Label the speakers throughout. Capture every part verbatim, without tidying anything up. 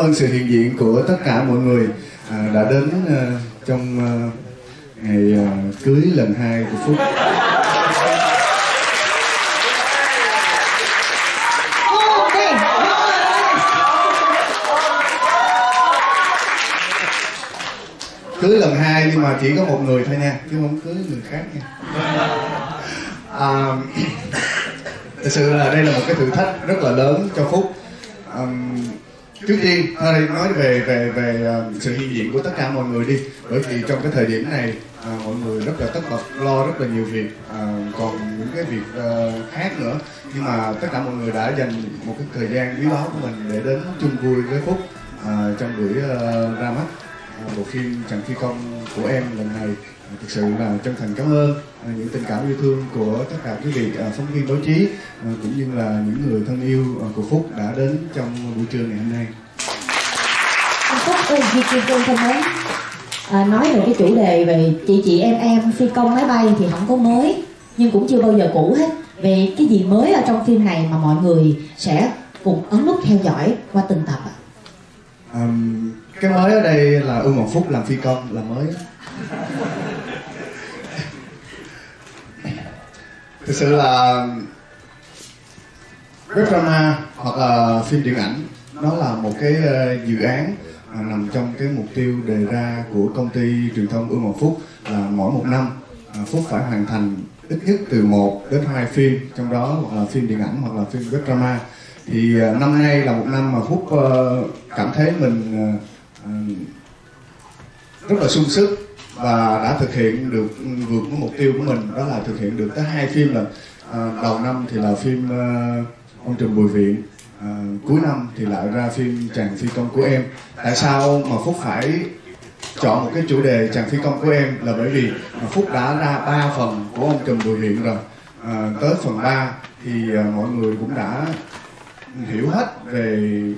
Speaker 1: ơn sự hiện diện của tất cả mọi người à, đã đến à, trong à, ngày à, cưới lần hai của Phúc. Cưới lần hai nhưng mà chỉ có một người thôi nha, chứ không cưới người khác nha. À, thật sự là đây là một cái thử thách rất là lớn cho Phúc. À, trước tiên thôi nói về về về uh, sự hiện diện của tất cả mọi người đi, bởi vì trong cái thời điểm này uh, mọi người rất là tất bật lo rất là nhiều việc, uh, còn những cái việc uh, khác nữa, nhưng mà tất cả mọi người đã dành một cái thời gian quý báu của mình để đến chung vui với Phúc uh, trong buổi uh, ra mắt bộ phim Chàng Phi Công của em lần này. Thực sự là chân thành cảm ơn những tình cảm yêu thương của tất cả quý vị phóng viên báo chí cũng như là những người thân yêu của Phúc đã đến trong buổi trưa ngày hôm nay.
Speaker 2: Anh Phúc ơi, Duy Kiên Cương thân mến, à, nói về cái chủ đề về chị chị em em phi công máy bay thì không có mới, nhưng cũng chưa bao giờ cũ hết. Về cái gì mới ở trong phim này mà mọi người sẽ cùng ấn nút theo dõi qua từng tập ạ?
Speaker 1: Um, cái mới ở đây là Ưng Hoàng Phúc làm phi công là mới. Thực sự là web drama hoặc là phim điện ảnh nó là một cái uh, dự án uh, nằm trong cái mục tiêu đề ra của công ty truyền thông Ưng Hoàng Phúc là mỗi một năm uh, Phúc phải hoàn thành ít nhất từ một đến hai phim, trong đó hoặc là phim điện ảnh hoặc là phim web drama. Thì uh, năm nay là một năm mà Phúc uh, cảm thấy mình uh, uh, rất là sung sức và đã thực hiện được vượt cái mục tiêu của mình, đó là thực hiện được tới hai phim lần. Uh, đầu năm thì là phim uh, Ông Trùm Bùi Viện, uh, cuối năm thì lại ra phim Chàng Phi Công của em. Tại sao mà Phúc phải chọn một cái chủ đề Chàng Phi Công của em là bởi vì Phúc đã ra ba phần của Ông Trùm Bùi Viện rồi. Uh, tới phần ba thì uh, mọi người cũng đã hiểu hết về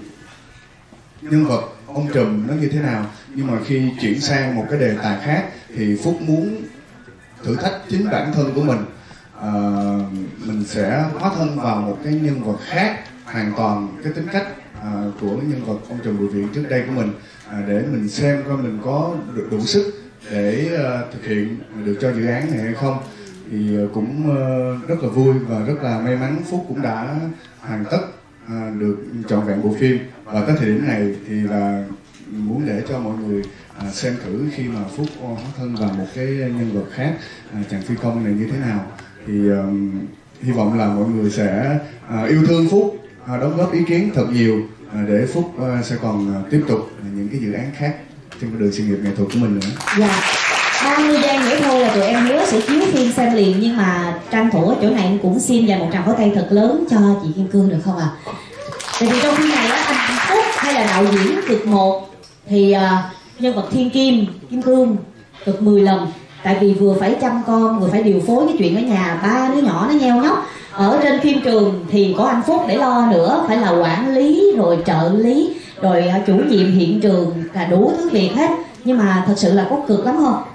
Speaker 1: nhân vật ông Trùm nó như thế nào, nhưng mà khi chuyển sang một cái đề tài khác thì Phúc muốn thử thách chính bản thân của mình. À, mình sẽ hóa thân vào một cái nhân vật khác hoàn toàn cái tính cách à, của nhân vật ông Trùm Bùi Viện trước đây của mình, à, để mình xem coi mình có được đủ sức để uh, thực hiện được cho dự án này hay không. Thì uh, cũng uh, rất là vui và rất là may mắn Phúc cũng đã hoàn tất À, được trọn vẹn bộ phim, và tới thời điểm này thì là muốn để cho mọi người à, xem thử khi mà Phúc hóa thân vào một cái nhân vật khác, à, Chàng Phi Công này như thế nào. Thì um, hy vọng là mọi người sẽ à, yêu thương Phúc, à, đóng góp ý kiến thật nhiều à, để Phúc à, sẽ còn à, tiếp tục những cái dự án khác trên cái đường sự nghiệp nghệ thuật của mình nữa.
Speaker 2: Dạ, ba mươi giây nữa thôi là tụi em hứa sẽ chiếu phim xem liền, nhưng mà tranh thủ ở chỗ này em cũng xin dành một tràng pháo tay thật lớn cho chị Kim Cương được không ạ? À? Tại vì trong phim này đó, anh Phúc hay là đạo diễn cực một thì uh, nhân vật Thiên Kim, Kim Cương cực mười lần. Tại vì vừa phải chăm con, vừa phải điều phối cái chuyện ở nhà, ba đứa nhỏ nó nheo nhóc. Ở trên phim trường thì có anh Phúc để lo nữa, phải là quản lý, rồi trợ lý, rồi uh, chủ nhiệm hiện trường, là đủ thứ việc hết. Nhưng mà thật sự là có cực lắm không?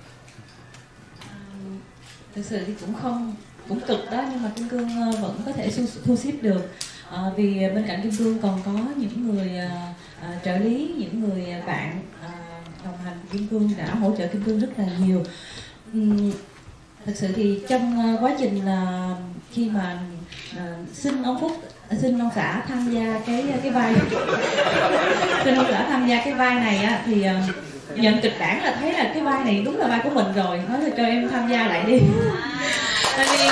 Speaker 3: Thực sự thì cũng không, cũng cực đó, nhưng mà Kim Cương vẫn có thể thu, thu xếp được. À, vì bên cạnh Kim Cương còn có những người à, à, trợ lý, những người bạn à, đồng hành Kim Cương đã hỗ trợ Kim Cương rất là nhiều. Uhm, thật sự thì trong quá trình là khi mà à, xin ông Phúc, xin ông xã tham gia cái cái vai, xin ông xã tham gia cái vai này á, thì à, nhận kịch bản là thấy là cái vai này đúng là vai của mình rồi, nói là cho em tham gia lại đi. Tại vì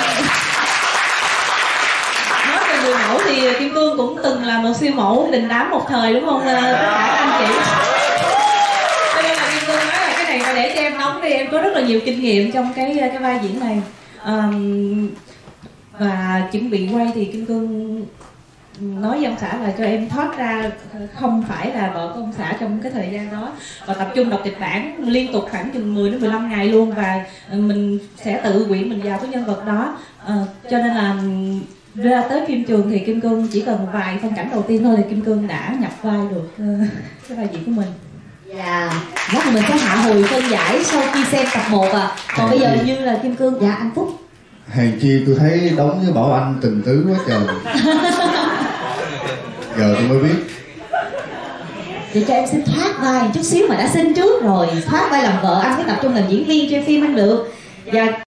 Speaker 3: nói về người mẫu thì Kim Cương cũng từng là một siêu mẫu đình đám một thời, đúng không tất cả anh chị? Cho nên là Kim Cương nói là cái này phải để cho em đóng đi, em có rất là nhiều kinh nghiệm trong cái cái vai diễn này. Um, và chuẩn bị quay thì Kim Cương nói với ông xã là cho em thoát ra không phải là vợ của ông xã trong cái thời gian đó, và tập trung đọc kịch bản liên tục khoảng chừng mười đến mười lăm ngày luôn, và mình sẽ tự quyện mình vào cái nhân vật đó. À, cho nên là ra tới phim trường thì Kim Cương chỉ cần vài phân cảnh đầu tiên thôi thì Kim Cương đã nhập vai được uh, cái vai diễn của mình.
Speaker 2: Dạ, chắc là mình sẽ hạ hồi phân giải sau khi xem tập một à. Còn bây giờ như là Kim Cương, dạ anh Phúc.
Speaker 1: Hèn chi tôi thấy đóng với Bảo Anh tình tứ quá trời. Giờ tôi mới biết.
Speaker 2: Thì cho em xin thoát vai chút xíu mà đã xin trước rồi. Thoát vai làm vợ, anh phải tập trung làm diễn viên trên phim anh được. Và